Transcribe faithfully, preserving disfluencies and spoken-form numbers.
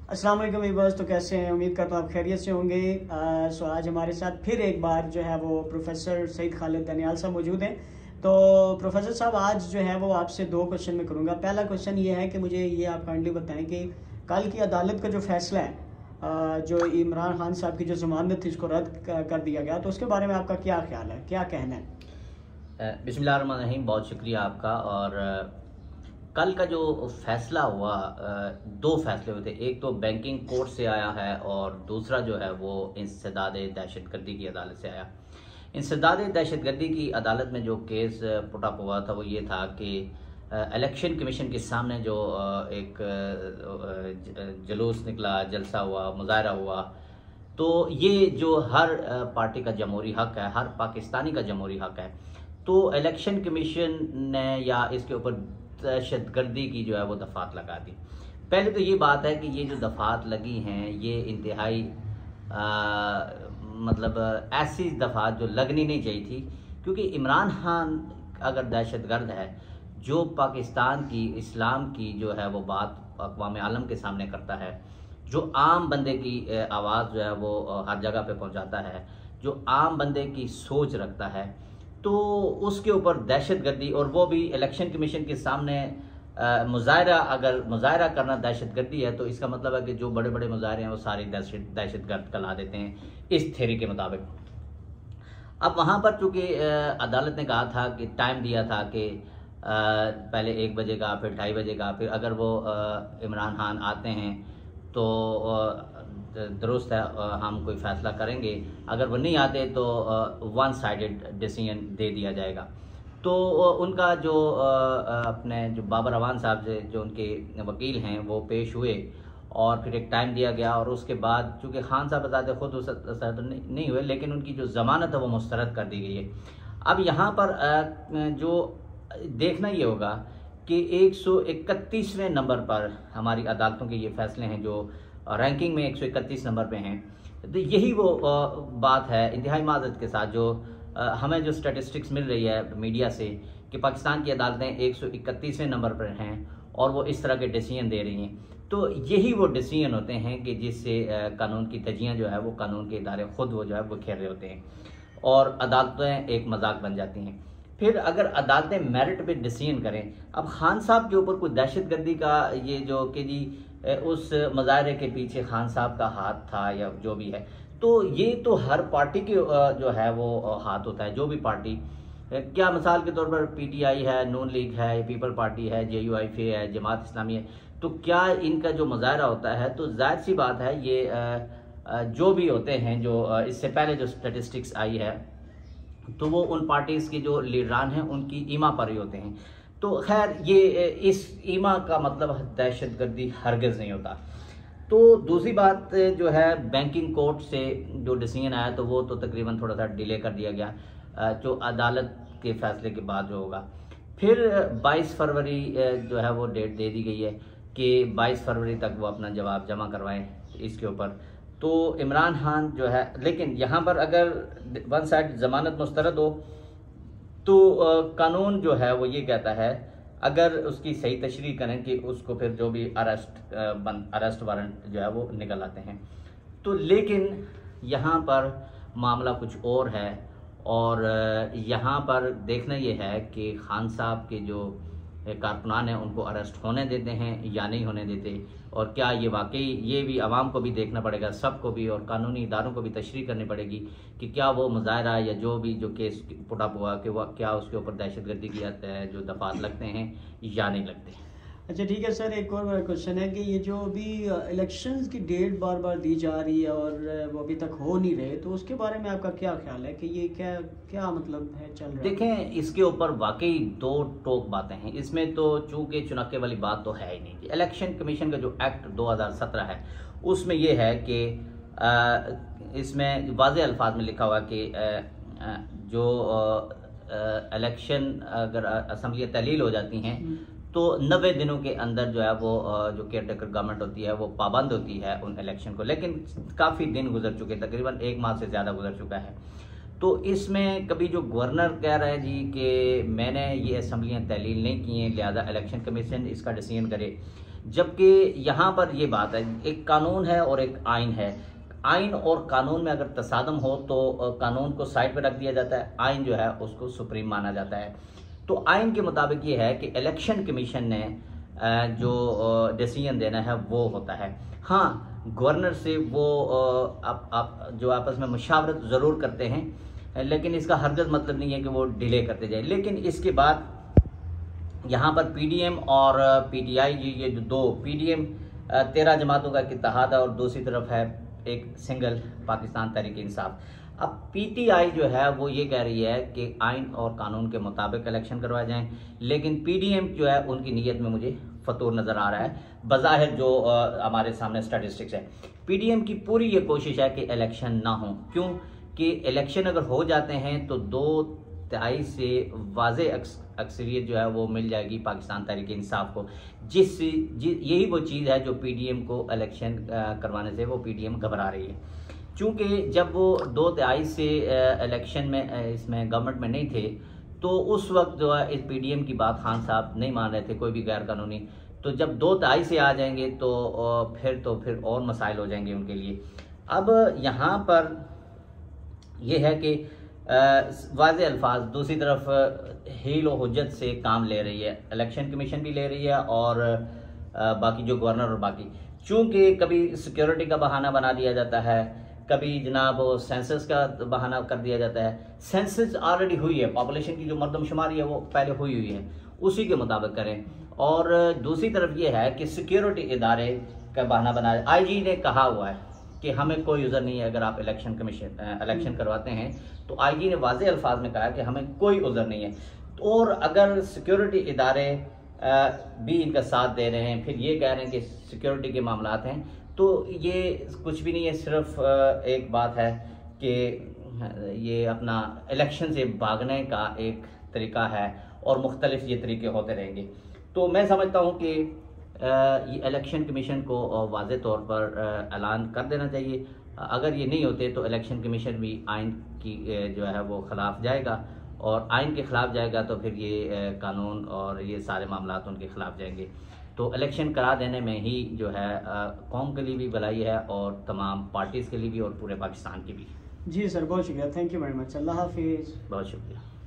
अस्सलाम वालेकुम वीवर्स, तो कैसे हैं? उम्मीद करता हूँ आप खैरियत से होंगे। आ, सो आज हमारे साथ फिर एक बार जो है वो प्रोफेसर सईद खालिद दनियाल साहब मौजूद हैं। तो प्रोफेसर साहब, आज जो है वो आपसे दो क्वेश्चन में करूँगा। पहला क्वेश्चन ये है कि मुझे ये आप काइंडली बताएं कि कल की अदालत का जो फैसला है, आ, जो इमरान खान साहब की जो जमानत थी उसको रद्द कर दिया गया, तो उसके बारे में आपका क्या ख्याल है, क्या कहना है? बिस्मिल्लाहिर्रहमानिर्रहीम, बहुत शुक्रिया आपका। और कल का जो फैसला हुआ, दो फैसले हुए थे। एक तो बैंकिंग कोर्ट से आया है और दूसरा जो है वो इंसदाद दहशतगर्दी की अदालत से आया। इंसदाद दहशतगर्दी की अदालत में जो केस पुटअप हुआ था वो ये था कि इलेक्शन कमीशन के सामने जो एक जुलूस निकला, जलसा हुआ, मुजाहरा हुआ, तो ये जो हर पार्टी का जमहूरी हक है, हर पाकिस्तानी का जमहूरी हक है। तो इलेक्शन कमीशन ने या इसके ऊपर दहशतगर्दी की जो है वो दफात लगा दी। पहले तो ये बात है कि ये जो दफात लगी हैं ये इंतहाई मतलब ऐसी दफात जो लगनी नहीं चाहिए थी, क्योंकि इमरान खान अगर दहशतगर्द है, जो पाकिस्तान की इस्लाम की जो है वो बात अक़वाम आलम के सामने करता है, जो आम बंदे की आवाज़ जो है वो हर जगह पे पहुंचाता है, जो आम बंदे की सोच रखता है, तो उसके ऊपर दहशतगर्दी, और वो भी इलेक्शन कमीशन के सामने मुजाहरा, अगर मुजाहरा करना दहशतगर्दी है तो इसका मतलब है कि जो बड़े बड़े मुजाहरे हैं वो सारी दहशत दहशतगर्द कहला देते हैं इस थ्योरी के मुताबिक। अब वहाँ पर चूँकि अदालत ने कहा था कि टाइम दिया था कि पहले एक बजे का, फिर ढाई बजे का, फिर अगर वो इमरान खान आते हैं तो दुरुस्त है, हम कोई फ़ैसला करेंगे, अगर वो नहीं आते तो वन साइडेड डिसीजन दे दिया जाएगा। तो उनका जो अपने जो बाबर अवान साहब से जो उनके वकील हैं वो पेश हुए और फिर एक टाइम दिया गया, और उसके बाद चूँकि खान साहब बताते खुद उस तो नहीं हुए, लेकिन उनकी जो ज़मानत है वो मुस्तरद कर दी गई है। अब यहाँ पर जो देखना ये होगा कि एक सौ इकतीसवें नंबर पर हमारी अदालतों के ये फैसले हैं जो रैंकिंग में एक सौ इकतीस नंबर पे हैं। तो यही वो बात है, इंतहाई माज़रत के साथ, जो हमें जो स्टैटिस्टिक्स मिल रही है मीडिया से कि पाकिस्तान की अदालतें एक सौ इकतीसवें नंबर पर हैं और वो इस तरह के डिसीजन दे रही हैं। तो यही वो डिसीजन होते हैं कि जिससे कानून की तजियाँ जो है वो कानून के इदारे खुद वो जो है वो खेल रहे होते हैं और अदालतें एक मजाक बन जाती हैं। फिर अगर अदालतें मेरिट पे डिसीजन करें, अब खान साहब के ऊपर कोई दहशतगर्दी का ये जो कि जी उस मुजाहरे के पीछे खान साहब का हाथ था या जो भी है, तो ये तो हर पार्टी के जो है वो हाथ होता है। जो भी पार्टी, क्या मिसाल के तौर पर पीटीआई है, नून लीग है, पीपल पार्टी है, जेयूआईफे है, जमात इस्लामी है, तो क्या इनका जो मुजाहरा होता है तो जाहिर सी बात है ये जो भी होते हैं, जो इससे पहले जो स्टेटिस्टिक्स आई है तो वो उन पार्टीज़ के जो लीडरान हैं उनकी ईमा पर ही होते हैं। तो खैर ये इस ईमा का मतलब दहशतगर्दी हरगिज़ नहीं होता। तो दूसरी बात जो है, बैंकिंग कोर्ट से जो डिसीजन आया तो वो तो तकरीबन थोड़ा सा डिले कर दिया गया, जो अदालत के फैसले के बाद जो होगा। फिर बाईस फरवरी जो है वो डेट दे दी गई है कि बाईस फरवरी तक वो अपना जवाब जमा करवाएं इसके ऊपर। तो इमरान खान जो है, लेकिन यहाँ पर अगर वन साइड ज़मानत मुस्तरद हो तो कानून जो है वो ये कहता है, अगर उसकी सही तशरीह करें कि उसको फिर जो भी अरेस्ट बंद अरेस्ट वारंट जो है वो निकल आते हैं। तो लेकिन यहाँ पर मामला कुछ और है, और यहाँ पर देखना ये है कि खान साहब के जो कारकुनान हैं उनको अरेस्ट होने देते हैं या नहीं होने देते, और क्या ये वाकई, ये भी आवाम को भी देखना पड़ेगा, सबको भी, और कानूनी इदारों को भी तशरीह करनी पड़ेगी कि क्या वो मुजाहरा या जो भी जो केस पुटअप हुआ कि वह क्या उसके ऊपर दहशतगर्दी की जो दफात लगते हैं या नहीं लगते। अच्छा ठीक है सर, एक और मेरा क्वेश्चन है कि ये जो अभी इलेक्शंस की डेट बार बार दी जा रही है और वो अभी तक हो नहीं रहे, तो उसके बारे में आपका क्या ख्याल है कि ये क्या क्या मतलब है चल रहा है? देखें, इसके ऊपर वाकई दो टोक बातें हैं। इसमें तो चूंकि चुनाके वाली बात तो है ही नहीं। इलेक्शन कमीशन का जो एक्ट दो हज़ार सत्रह है उसमें यह है कि इसमें वाज़ेह अल्फाज में लिखा हुआ कि जो इलेक्शन अगर असम्बलियाँ तहलील हो जाती हैं तो नब्बे दिनों के अंदर जो है वो जो केयर टेकर गवर्नमेंट होती है वो पाबंद होती है उन इलेक्शन को। लेकिन काफ़ी दिन गुजर चुके, तकरीबन एक माह से ज़्यादा गुजर चुका है। तो इसमें कभी जो गवर्नर कह रहा है जी कि मैंने ये असम्बलियाँ तहलील नहीं की हैं, लिहाजा इलेक्शन कमीशन इसका डिसीजन करे, जबकि यहाँ पर ये बात है, एक कानून है और एक आइन है। आइन और कानून में अगर तसादम हो तो कानून को साइड पर रख दिया जाता है, आइन जो है उसको सुप्रीम माना जाता है। तो आइन के मुताबिक ये है कि इलेक्शन कमीशन ने जो डिसीजन देना है वो होता है। हाँ, गवर्नर से वो आप, आप जो आपस में मुशावरत ज़रूर करते हैं, लेकिन इसका हरगिज़ मतलब नहीं है कि वो डिले करते जाए। लेकिन इसके बाद यहाँ पर पीडीएम और पीटीआई, ये जो दो, पीडीएम तेरह जमातों का इत्तेहाद है और दूसरी तरफ है एक सिंगल पाकिस्तान तहरीक इंसाफ। अब पीटीआई जो है वो ये कह रही है कि आइन और कानून के मुताबिक इलेक्शन करवाए जाएं, लेकिन पीडीएम जो है उनकी नीयत में मुझे फतूर नज़र आ रहा है बज़ाहिर जो आ, हमारे सामने स्टैटिस्टिक्स है। पीडीएम की पूरी ये कोशिश है कि इलेक्शन ना हो, क्यों कि इलेक्शन अगर हो जाते हैं तो दो तिहाई से वाज़े अक्सरियत जो है वो मिल जाएगी पाकिस्तान तहरीक इंसाफ को, जिस यही वो चीज़ है जो पीडीएम को इलेक्शन करवाने से वो पीडीएम घबरा रही है। चूँकि जब वो दो तिहाई से इलेक्शन में इसमें गवर्नमेंट में नहीं थे तो उस वक्त जो है इस पीडीएम की बात खान साहब नहीं मान रहे थे, कोई भी गैर कानूनी। तो जब दो तिहाई से आ जाएंगे तो फिर तो फिर और मसाइल हो जाएंगे उनके लिए। अब यहाँ पर यह है कि वाज़े अल्फाज, दूसरी तरफ हील व हुज्जत से काम ले रही है, इलेक्शन कमीशन भी ले रही है और आ, बाकी जो गवर्नर और बाकी, चूँकि कभी सिक्योरिटी का बहाना बना दिया जाता है, कभी जनाब सेंसस का बहाना कर दिया जाता है। सेंसस ऑलरेडी हुई है, पॉपुलेशन की जो मरदमशुमारी है वो पहले हुई हुई है, उसी के मुताबिक करें। और दूसरी तरफ ये है कि सिक्योरिटी इदारे का बहाना बनाया। आईजी ने कहा हुआ है कि हमें कोई उज़र नहीं है अगर आप इलेक्शन कमीशन इलेक्शन करवाते हैं, तो आईजी ने वाज़े अल्फाज में कहा कि हमें कोई उज़र नहीं है। और अगर सिक्योरिटी इदारे भी इनका साथ दे रहे हैं, फिर ये कह रहे हैं कि सिक्योरिटी के मामलात हैं, तो ये कुछ भी नहीं है, सिर्फ एक बात है कि ये अपना इलेक्शन से भागने का एक तरीका है और मुख्तलिफ ये तरीके होते रहेंगे। तो मैं समझता हूँ कि ये इलेक्शन कमीशन को वाज़े तौर पर ऐलान कर देना चाहिए। अगर ये नहीं होते तो इलेक्शन कमीशन भी आइन की जो है वो ख़िलाफ़ जाएगा, और आइन के ख़िलाफ़ जाएगा तो फिर ये कानून और ये सारे मामलात उनके ख़िलाफ़ जाएंगे। तो इलेक्शन करा देने में ही जो है कौम के लिए भी भलाई है और तमाम पार्टीज़ के लिए भी और पूरे पाकिस्तान की भी। जी सर, बहुत शुक्रिया, थैंक यू वेरी मच, अल्लाह हाफिज़। बहुत शुक्रिया।